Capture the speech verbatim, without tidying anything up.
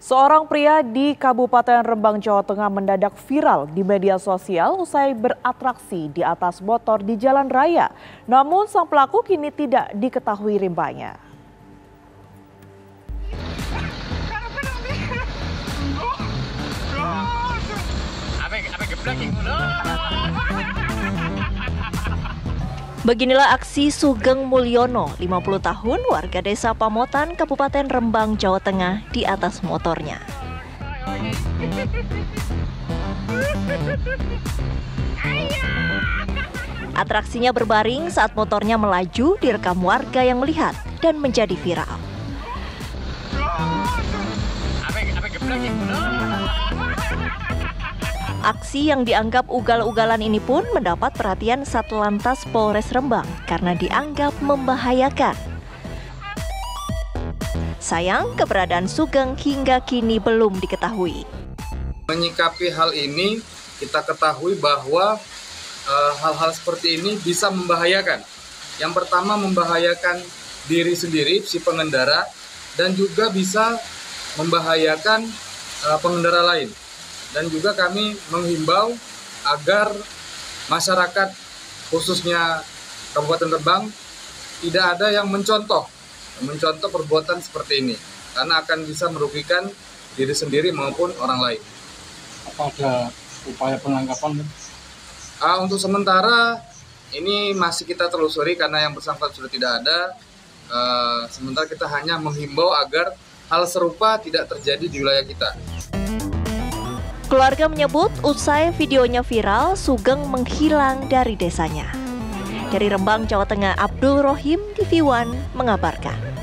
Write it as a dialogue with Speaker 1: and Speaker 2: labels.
Speaker 1: Seorang pria di Kabupaten Rembang, Jawa Tengah mendadak viral di media sosial usai beratraksi di atas motor di jalan raya. Namun sang pelaku kini tidak diketahui rimbanya. Beginilah aksi Sugeng Mulyono, lima puluh tahun, warga desa Pamotan, Kabupaten Rembang, Jawa Tengah, di atas motornya. Atraksinya berbaring saat motornya melaju direkam warga yang melihat dan menjadi viral. Aksi yang dianggap ugal-ugalan ini pun mendapat perhatian Satlantas Polres Rembang karena dianggap membahayakan. Sayang, keberadaan Sugeng hingga kini belum diketahui.
Speaker 2: Menyikapi hal ini, kita ketahui bahwa hal-hal e, seperti ini bisa membahayakan. Yang pertama, membahayakan diri sendiri, si pengendara, dan juga bisa membahayakan e, pengendara lain. Dan juga kami menghimbau agar masyarakat khususnya Kabupaten Rembang tidak ada yang mencontoh mencontoh perbuatan seperti ini karena akan bisa merugikan diri sendiri maupun orang lain.
Speaker 3: Apa ada upaya penangkapan?
Speaker 2: Ah, untuk sementara ini masih kita telusuri karena yang bersangkutan sudah tidak ada. Uh, sementara kita hanya menghimbau agar hal serupa tidak terjadi di wilayah kita.
Speaker 1: Keluarga menyebut usai videonya viral, Sugeng menghilang dari desanya. Dari Rembang, Jawa Tengah, Abdul Rohim, T V One mengabarkan.